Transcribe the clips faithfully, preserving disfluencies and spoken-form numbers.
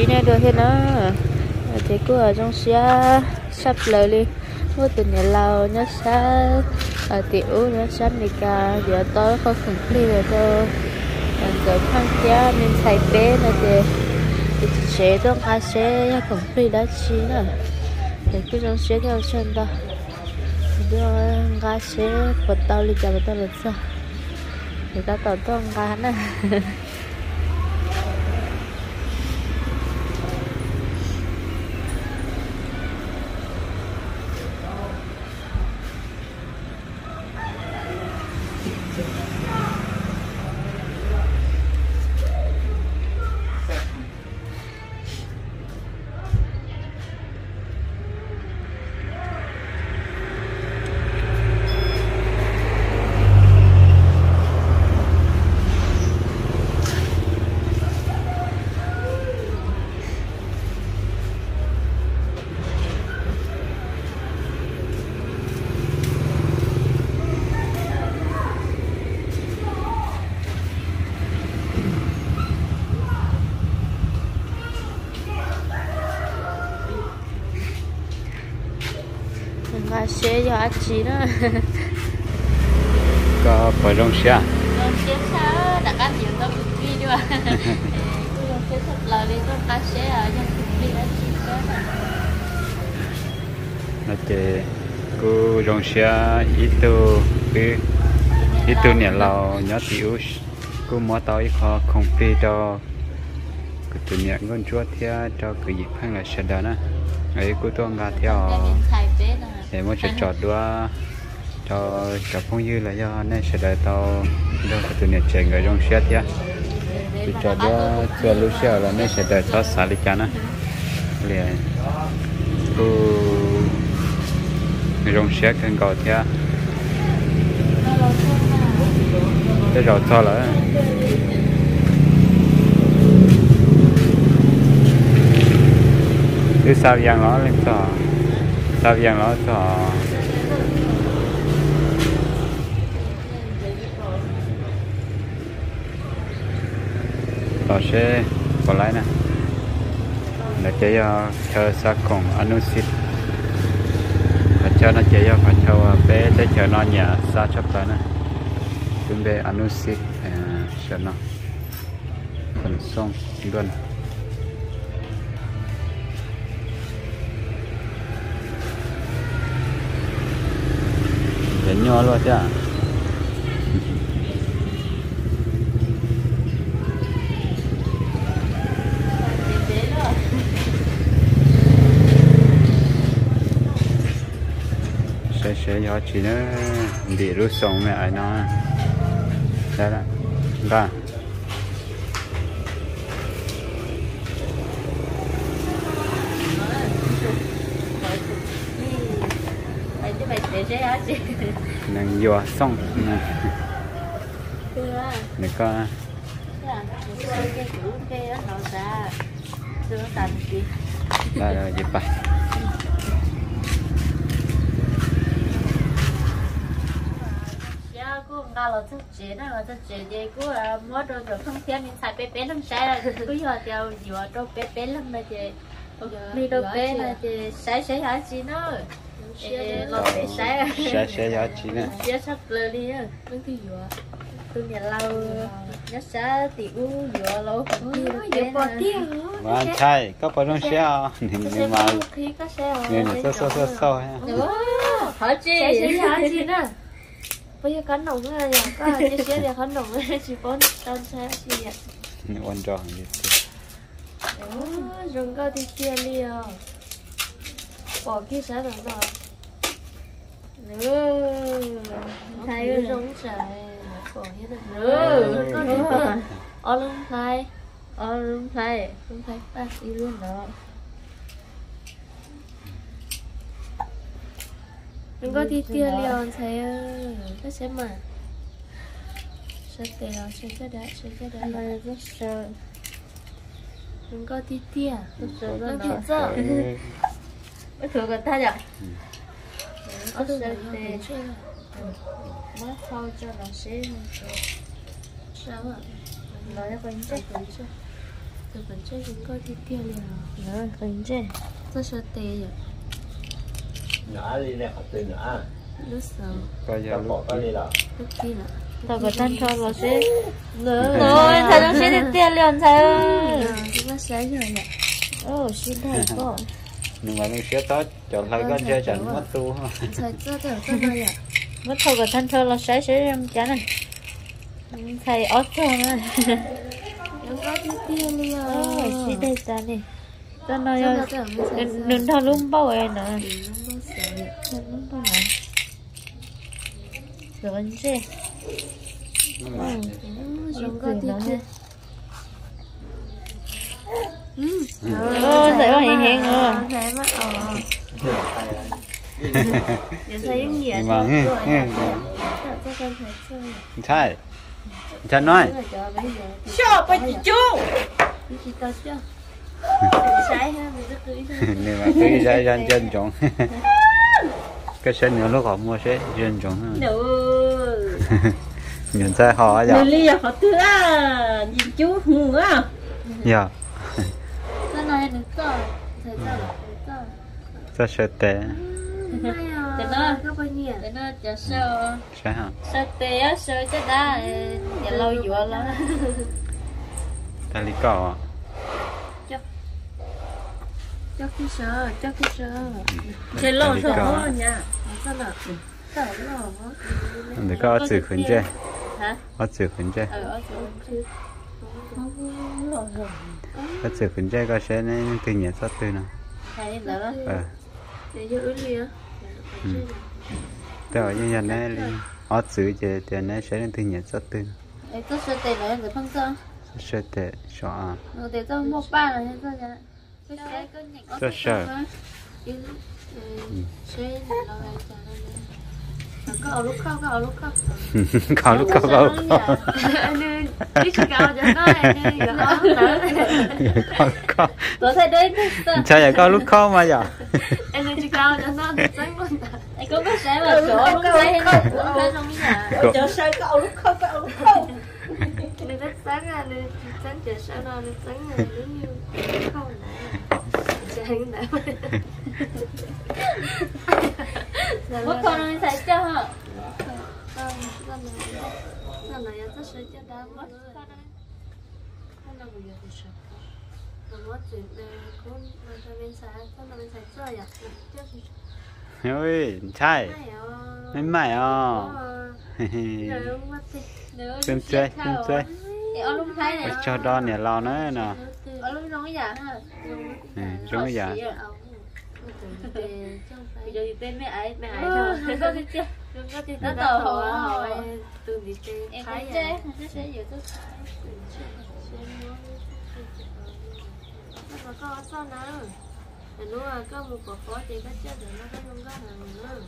này được thế nó thì cứ ở trong xe sắp lời đi mua từ nhà lào nhớ xa ở tiểu nhớ xa này cả giờ tôi không cần đi rồi tôi giờ thằng cha nên xài bé là thì thì sẽ trong hai xe cần đi đã chi nữa thì cứ trong xe theo chân đó đưa ga xe bắt tàu đi chợ bắt tàu được sao người ta tàu trong ga nữa mà xe cho anh chị đó có phải rong xe rong xe sao đặt ăn nhiều tao cũng đi đi mà cứ rong xe thật là đi con cá xe ở trong cũng đi ăn chị sao nó chơi cô rong xe ít tu cái ít tu nhà lào nhớ tiểu cô mua tao ít khó không phê cho cái tụi nhà con chúa theo cho cái gì phải là xe đó nè ấy cô tôi ngã theo để mới chọn chọn đua cho cho phong dư là do nên sẽ đợi tao đâu có tụi này chạy người trong xe thế thì chọn đua cho lúc xe là nên sẽ đợi tao xả đi chán á liền cô người trong xe cần gọi thế thế rồi sao lại cứ sao giang nó lên sao sao giang nó sao tao sẽ còn lại nè là chơi chờ sát cùng anusit và cho nó chơi phải cho bé tới chờ nó nhà xa chấp tới nè chúng bé anusit chờ nó phần sông luôn nhỏ luôn chứ sẽ sẽ cho chị nó để rút xong mẹ ai nó đây là ra nàng vừa xong này có đây là gì vậy cô ngao là thức chế này là thức chế vậy cô là mua đồ rồi không theo mình xài bé bé lắm sai là cứ giờ theo vừa đồ bé bé lắm mà chị đi đồ bé là chị sai sai hả chị nó lo bé sai sai sai hả chị nè sai sắp lơ đi á vẫn cứ vừa tôi nhà lâu nhớ xa thì u vừa lâu vừa bỏ tiêu mà sai có phải trong xe nhưng mà khi có xe nên là sơ sơ sơ sơ ha hả chị sai hả chị nè bây giờ khăn nồng rồi nhỉ có chia sẻ để khăn nồng rồi chị bốn con xe chị ạ quan trọng gì rừng cao thì kia đi à bỏ kia sẽ được rồi nữa thay rong sải bỏ hết rồi nữa ở lưng thay ở lưng thay lưng thay ta đi luôn đó đừng có đi tia liền thấy cái xem mà sẽ tè sẽ sẽ đã sẽ sẽ đã là rất sợ đừng có đi tia sợ nó đi sợ mới thử gần ta nhỉ có sợ tè mất khâu cho nó sẽ sao ạ nói cho anh chắc cũng chưa từ phần chơi chúng coi thì tiêu liền rồi phần chơi tôi sợ tê rồi nhỏ đi nè học từ nhỏ lúc sợ coi giờ tao bỏ cái đi đó lúc kia là tao có tan cho nó sẽ nữa rồi thầy nó sẽ đi tiền liền thầy ơi chúng ta sáng rồi nè ồ xin thầy con nhưng mà mình sẽ tốt chọn lại con chơi chẳng mất tu ha thầy cho tôi tôi đây ạ mất thầu có tan cho nó sẽ sẽ em chán này thầy ót cho nó em có thì tiêu liền ôi xin thầy ta đi cho nó đừng đừng thao lung bao em nữa không sợ lung bao này rồi anh chơi chúng có thì tiêu ôi thầy có hiện hiện rồi thầy mất ờ giờ thầy những gì mà rồi cho con thầy chơi ใช่ฉันน้อย sao bà chị chú chị tao chưa trái ha mình rất cưới thôi nhưng mà cái trái chân chân trọng cái xe nhiều lúc họ mua xe chân trọng nhìn xe họ giờ ly họ thứ à nhìn chú hùng á giờ cái này được rồi thầy sao được rồi sẽ sẽ tệ để nó có bao nhiêu để nó cho sao sẽ hả sao té á sao chết đã nhà lâu dọa lắm ta lý cỏ cho cái sợ cho cái sợ chơi lâu rồi nha sao nào sợ nó để có sự khẩn chế hả có sự khẩn chế ờ có sự khẩn chế có sẽ nên kinh nghiệm rất tươi nào thầy nữa ờ để cho ướt liền tức là như này họ xử chế thì nó sẽ nên kinh nghiệm rất tươi ấy có sợ tệ nữa để phân cơ sẽ tệ sợ để cho một ba là như thế này rất sợ có ở lúc khóc có ở lúc khóc có lúc có có anh đi chơi cao cho nó này có có tôi thấy đấy sao vậy có lúc khó mà giờ anh đi chơi cao cho nó tránh luôn anh có biết sẽ mà chỗ lúc thấy không cũng thấy trong nhà chỗ sao có ở lúc không có ở lúc không nên rất sáng ra nên tránh chuyện sao nó nên tránh này giống như không nè tránh nè mất con ơi thầy cho hả con con này con này rất sẽ cho đau mất con này con nào bây giờ thì sợ mà mất chuyện con mà cho bên xã con nào bên xã chơi à chết thì ôi trai mấy mày à xem chơi xem chơi ở lúc thấy này cho đo nè lo nữa nè ở lúc nói giả ha giống cái giả bây giờ thì tên mấy ấy mấy ấy thôi đừng có đi chơi đừng có đi tới tàu hỏi hỏi từ đi chơi em cũng chơi nó sẽ nhiều thứ nó có có sao nào thì nó có một quả phó thì có chơi được nó có không có nào nữa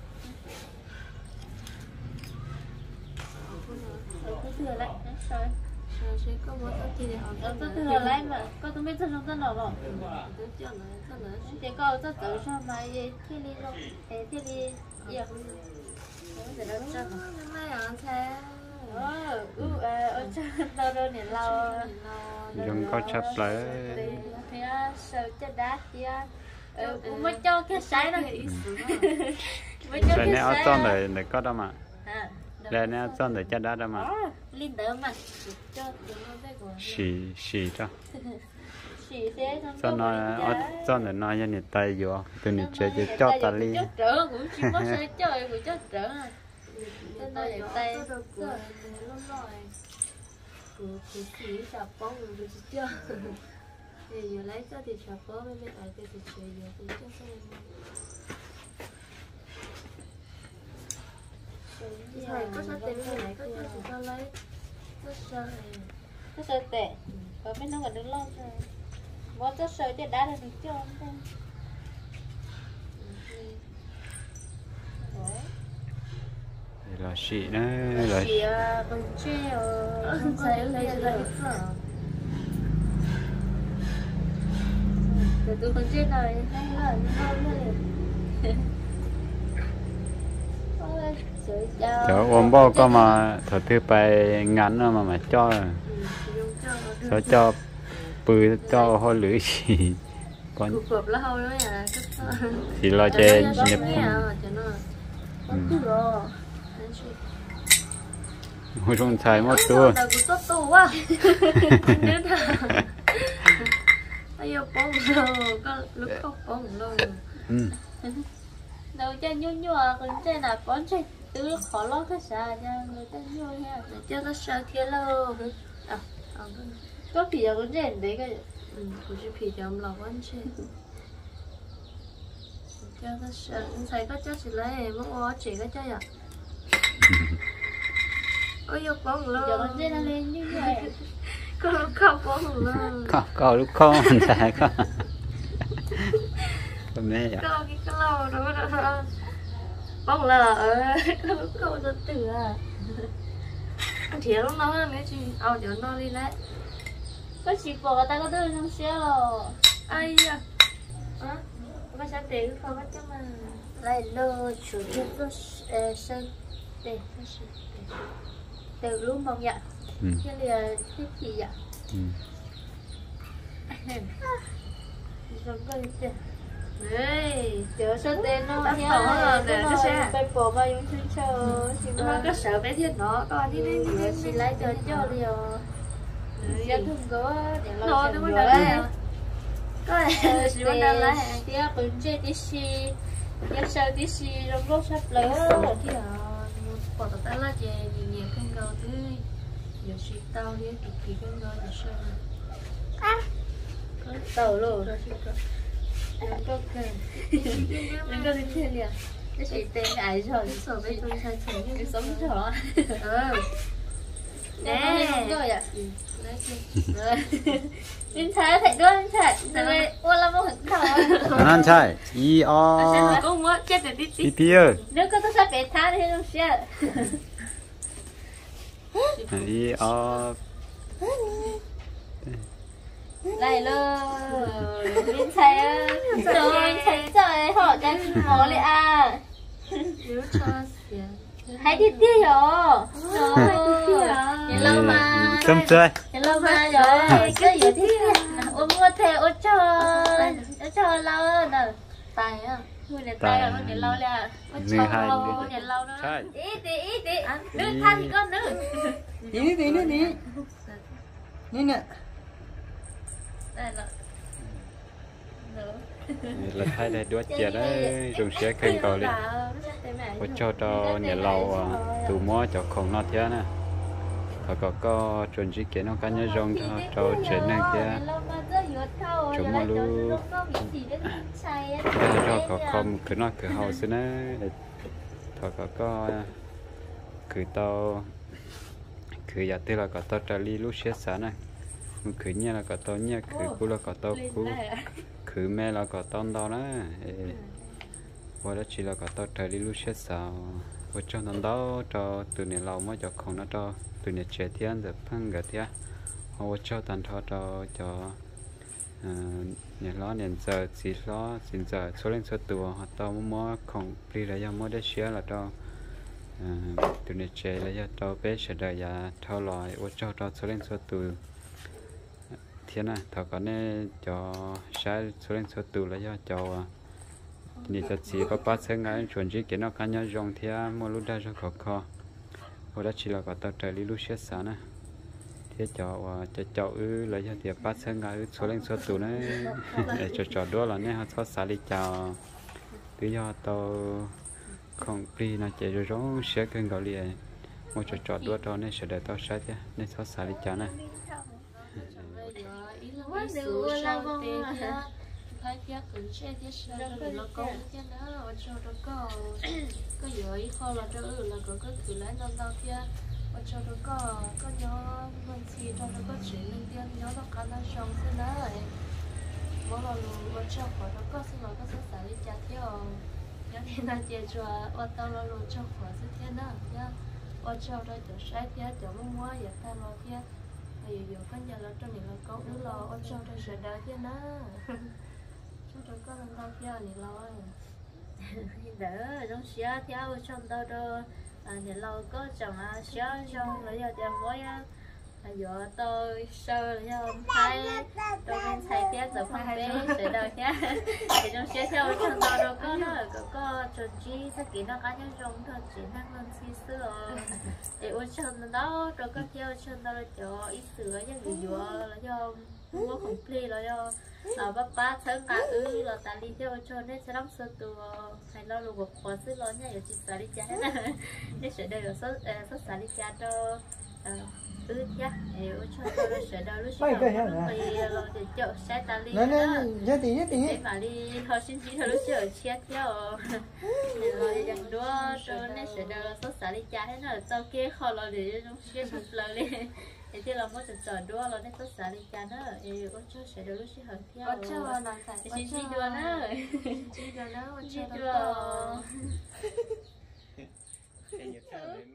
có thừa lại sao sẽ có một cái gì để họ có thừa lại mà có tôi biết thân không thân nào rồi tôi chưa nói sao nữa thì có tôi tự sao mà gì thì đi đâu thì thì đi gì à để nó sao hôm nay ở xe ờ ừ ở trên đâu đâu nè lâu dùng câu chấp lại thì sợ chết đá kia cũng mới cho cái sái đó rồi nè ở trong này này có đâu mà đây nè trong này chắc đã đâu mà linh đỡ mà cho đừng có biết của xì xì cho xì thế không cho nó ở trong này nó như này tay vô từ này chơi chơi cho ta li chết trở cũng chỉ có sẽ chơi của chết trở cho nó để tay của lúc rồi của của chỉ chập bóng rồi chưa thì giờ lấy cho thì chập bóng với mẹ ở cái thì chơi giờ thì cho xem thầy có sao tiền cái này có cho chị cho lấy có sao này có sao tệ và mấy nó còn đứng lo rồi bó cho sợi để đá là được chưa không là xì nữa là xì bằng tre thầy lấy cho lấy từ từ con trên này hay là ngon hơn chỗ ôm bao có mà thở thư bài ngắn mà mà cho cho cho bự to ho lưỡi gì con cục cục là hôi đấy à thì lo chơi nhập hồi trong trái một tua đầu cũng tốt tu quá nhớ thà bây giờ bông rồi có lúc không bông rồi đầu chân nhua nhua còn trên là con chơi từ lúc khó lo cái啥nha người ta nhua nha để cho nó sợ thiên lâu à có bị giờ con trên đấy cái ừ cũng chỉ bị giờ lòng con trên cho nó sợ thấy có chắc chỉ lấy mất quá chỉ có chắc à ôi giờ bông rồi giờ con trên nó lên như vậy có lúc không bông rồi có có lúc không sai có con mẹ vậy có cái cái lâu đó đó bông là ở có lúc không được từ à thì lúc đó mấy chị ao giờ nó đi lấy có chị bỏ ta có đưa trong xe rồi ai à hả có sao tiền không có chứ mà lại lơ chủ yếu có sơn để nó sơn từ lúc mong dạ cái là cái gì vậy rồi coi chưa đấy chờ sơn tên nó nha để cái xe bay bộ bao nhiêu chuyến chờ nó có sợ bé thiên nó coi đi đi đi chị lấy cho cho liều giờ thường có để lo xem rồi đấy có là chị vẫn đang lấy thì cũng chơi tí xì giờ sau tí xì trong lúc sắp lấy rồi thì bỏ tao ta là về nhiều nhiều con gấu thứ giờ chị tao đi cực kỳ con gấu để sao tàu luôn có cái mình có đi chơi liền cái chị tên ai rồi cái sổ bên tôi sai chén cái sống chó ừ nè rồi ạ Linh Thái thầy đứa Linh Thái rồi ô làm một hình thầu anh trai y o có muốn chết để tí tí tí ơi nếu có tôi sẽ bé thá thì không sẽ y o này luôn Linh Thái ơi rồi Linh Thái trời họ đang ngó lại à hãy đi tiếp rồi rồi nhìn lâu mà cơm chơi nhìn lâu mà rồi cái gì thế ôm mua theo ôm cho ôm cho lâu nè tài á người này tài rồi người lâu là ôm cho lâu nhìn lâu đó ít đi ít đi nước than thì con nước đi đi đi đi đi nè đây là là hai đây đuối chè đấy dùng xe kênh cầu đi có cho cho nhà lầu tụ mua cho không nó thế nè và có có chuẩn chỉ kiến nó cá nhân rong cho cho chuyện này kia chúng mà lu cho có không cứ nói cứ hậu xin đấy thọ có có cứ tao cứ giờ tức là có tao trả lý lúc xét sáng này cứ như là có tao như cứ cú là có tao cú cứ mẹ là có tao đó nè và đó chỉ là có tao trả lý lúc xét sáng và cho nó đó cho từ này lâu mới cho không nó cho từ này trẻ thiên giờ phăng gạt thế hoặc cho tàn thọ cho cho nhà lo nhà giờ chỉ lo xin giờ số lên số tuổi họ tao mua không đi là do mua để xé là cho từ này trẻ là do cho bé sẽ đợi ya thao lòi và cho cho số lên số tuổi thiên à thọ có nên cho sai số lên số tuổi là do choนี่จะสีป้าป้าเส้นไงชวนจีเกนอกันยาจงเทียมัวลุได้จะขอขอวันนั้นชีเราก็ตัดใจลิลุเชียสานะเทียจ่อว่าจะจ่ออื้อเลยจะเทียป้าเส้นไงอื้อโซเล่งโซตูนะจะจ่อด้วยล่ะเนี่ยเขาทอดสาลิจ่อตัวยอตัวของปรีน่ะจะร้องเสียกันเกาหลีมัวจะจ่อด้วยตอนนี้เสด็จตัวใช่ไหมเนี่ยทอดสาลิจ่อนะ thấy kia cứ che kia sao rồi nó có cái đó ở trong đó có có dưới kho là cho ừ là có cái thử lấy năm tao kia ở trong đó có có nhớ mình thì trong đó có chuyện liên tiên nhớ nó cả nó xong thế đấy mỗi lần ở trong khỏi đó có xin lỗi có sẽ xả đi chặt theo nhớ thì là chơi chùa ở tao là luôn trong khỏi thế thế đó nhá ở trong đó chỗ sai thế chỗ muốn mua giờ ta lo thế bây giờ có nhà là trong này là có đứa lo ở trong đó sẽ đỡ thế đó chúng có lần đầu theo này lo đỡ trong xía theo trong đó đó nhà lâu có chồng à xía trong lấy giờ tiền mỗi giờ tôi sơ là không thấy tôi bên thay phía giờ không bé sẽ đời nhá thì trong xe theo chân đó đâu có nó có có chuẩn chi sẽ kỹ nó cá nhân trong thôi chỉ năng lên xí sữa để ôn chân đó rồi có theo chân đó cho ít sữa như người vừa là do mua không pli là do ở bắp ba tháng cả ư là ta đi theo cho nên sẽ đóng sơ từ hay lo luôn một quả sữa lo nha chỉ xả đi chả nên sẽ đây là sốt sốt xả đi chả cho ừ nhá nếu cho tôi sẽ đâu lúc Phải nào cái nó hả? bị rồi thì chợ sẽ ta đi Nè nè, đó nhớ tí nhớ tí. để mà đi thôi xin chỉ thôi lúc chợ chết theo rồi dần đua cho nên sẽ đâu là sốt xả đi chả thế nào sau kia khó là để nó sẽ sụp lời lên thì thì là mới chợ đua rồi nên sốt xả đi chả nữa thì ô cho sẽ đâu lúc sẽ hỏi theo Ôi trời nói phải thì xin chỉ đua nữa Chỉ đùa nữa, chỉ ôi trời đua cái nhiệt cao